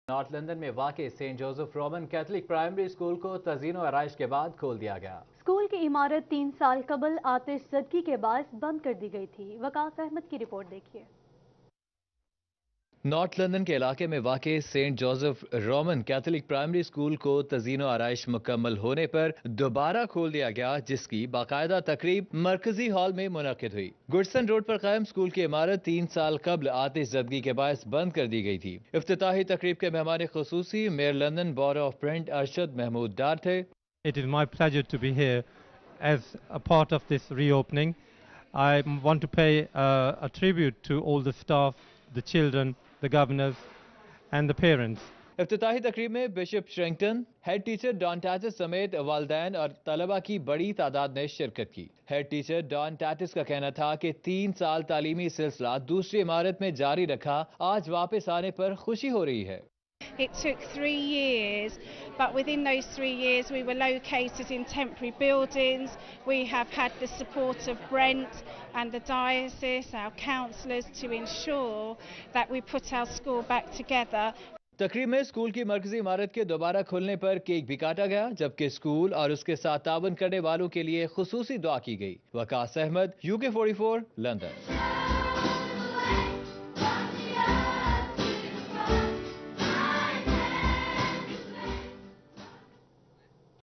North London میں واقع saint Joseph Roman Catholic primary school کو تزئین و آرائش کے بعد کھول دیا گیا۔ اسکول کی عمارت 3 سال قبل آتش زدگی کے باعث بند کر دی گئی تھی۔ وقاص احمد کی رپورٹ دیکھیے۔ نارتھ لندن کے علاقے میں واقع saint Joseph Roman Catholic primary school کو تزئین و آرائش مکمل ہونے پر دوبارہ کھول دیا گیا، جس کی باقاعدہ تقریب مرکزی ہال میں منعقد ہوئی۔ گڈسن روڈ پر قائم اسکول کی عمارت 3 سال قبل آتش زدگی کے باعث بند کر دی گئی تھی۔ افتتاحی تقریب کے مہمان خصوصی mayor London borough of Brent Arshad Mahmood Dar تھے۔ It is my pleasure to be here as a part of this reopening. I want to pay a tribute to all the staff, the children, the governors and the parents. افتتاحی تقریب میں bishop Sherrington, head teacher Don Tates سمیت والدین اور طلبہ کی بڑی تعداد نے شرکت کی۔ ہیڈ ٹیچر ڈان ٹیٹس کا کہنا تھا کہ 3 سال تعلیمی سلسلہ دوسری عمارت میں جاری رکھا، آج واپس آنے پر خوشی ہو رہی ہے۔ It took 3 years, but within those 3 years we were located in temporary buildings. We have had the support of Brent and the diocese, our councillors, to ensure that we put our school back together. تقریب میں school کی مرکزی عمارت کے دوبارہ کھلنے پر cake بھی کاٹا گیا، جبکہ اسکول اور اس کے ساتھ تعاون کرنے والوں کے لیے خصوصی دعا کی گئی۔ Waqas Ahmed, UK 44، London.